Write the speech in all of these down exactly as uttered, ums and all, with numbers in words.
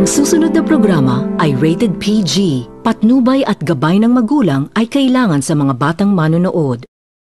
Ang susunod na programa ay rated P G. Patnubay at gabay ng magulang ay kailangan sa mga batang manonood.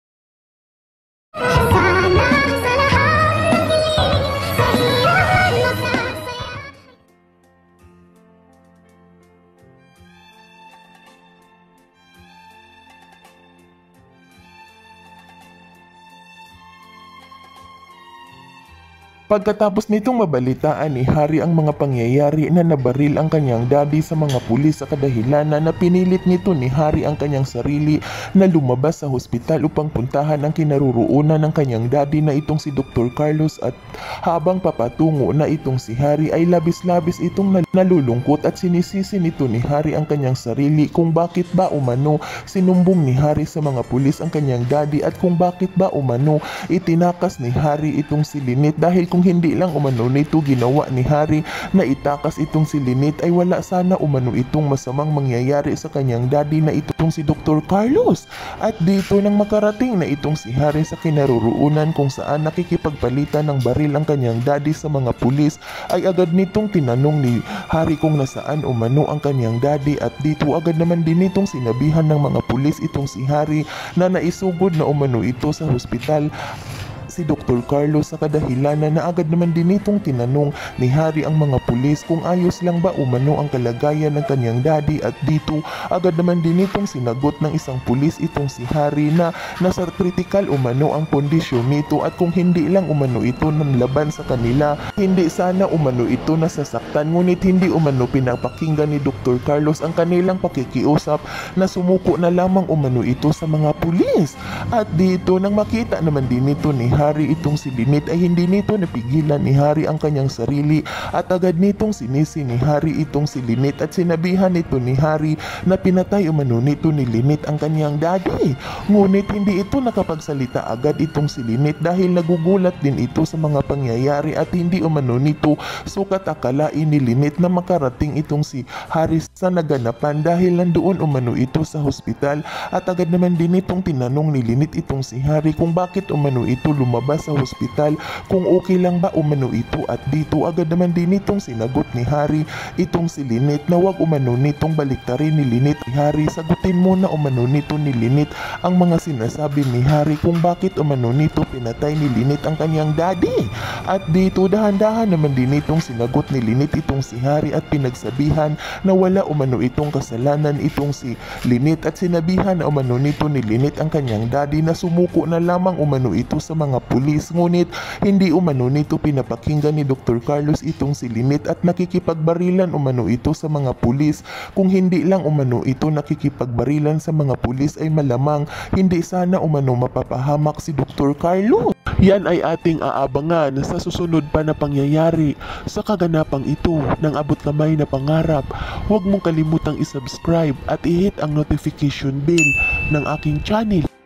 Pagkatapos nitong mabalitaan ni Harry ang mga pangyayari na nabaril ang kanyang daddy sa mga pulis sa kadahilanan na pinilit nito ni Harry ang kanyang sarili na lumabas sa hospital upang puntahan ang kinaroroonan ng kanyang daddy na itong si Doctor Carlos, at habang papatungo na itong si Harry ay labis-labis itong nalulungkot at sinisisi nito ni Harry ang kanyang sarili kung bakit ba umano sinumbong ni Harry sa mga pulis ang kanyang daddy at kung bakit ba umano itinakas ni Harry itong si Lynette, dahil kung hindi lang umano nito ginawa ni Harry na itakas itong si Lynette ay wala sana umano itong masamang mangyayari sa kanyang daddy na itong si Doctor Carlos. At dito nang makarating na itong si Harry sa kinaroroonan kung saan nakikipagpalitan ng baril ang kanyang daddy sa mga pulis, ay agad nitong tinanong ni Harry kung nasaan umano ang kanyang daddy, at dito agad naman din nitong sinabihan ng mga pulis itong si Harry na naisugod na umano ito sa hospital si Doctor Carlos sa kadahilanan na agad naman din itong tinanong ni Harry ang mga pulis kung ayos lang ba umano ang kalagayan ng kanyang daddy, at dito agad naman din itong sinagot ng isang pulis itong si Harry na nasa critical umano ang kondisyon nito, at kung hindi lang umano ito nanlaban sa kanila, hindi sana umano ito nasasaktan, ngunit hindi umano pinapakinggan ni Doctor Carlos ang kanilang pakikiusap na sumuko na lamang umano ito sa mga pulis. At dito nang makita naman din ito ni Harry itong si Lynette ay hindi nito napigilan ni Harry ang kanyang sarili, at agad nitong sinisi ni Harry itong si Lynette at sinabihan nito ni Harry na pinatay umano nito ni Lynette ang kanyang daddy. Ngunit hindi ito nakapagsalita agad itong si Lynette dahil nagugulat din ito sa mga pangyayari, at hindi umano nito sukat akalain ni Lynette na makarating itong si Harry sa naganapan dahil nandoon umano ito sa hospital. At agad naman din itong tinanong ni Lynette itong si Harry kung bakit umano ito lumabas sa hospital, kung okay lang ba umano ito, at dito agad naman din itong sinagot ni Harry itong si Lynette na wag umano nitong baliktarin ni Lynette. Harry, sagutin mo na umano nito ni Lynette ang mga sinasabi ni Harry kung bakit umano nito pinatay ni Lynette ang kanyang daddy. At dito dahan-dahan naman din itong sinagot ni Lynette itong si Harry at pinagsabihan na wala umano itong kasalanan itong si Lynette, at sinabihan na umano nito ni Lynette ang kanyang daddy na sumuko na lamang umano ito sa mga pulis, ngunit hindi umano nito pinapakinggan ni Doctor Carlos itong si Lynette at nakikipagbarilan umano ito sa mga pulis. Kung hindi lang umano ito nakikipagbarilan sa mga pulis ay malamang hindi sana umano mapapahamak si Doctor Carlos. Yan ay ating aabangan sa susunod pa na pangyayari sa kaganapang ito ng abot kamay na pangarap. Huwag mong kalimutang isubscribe at i-hit ang notification bell ng aking channel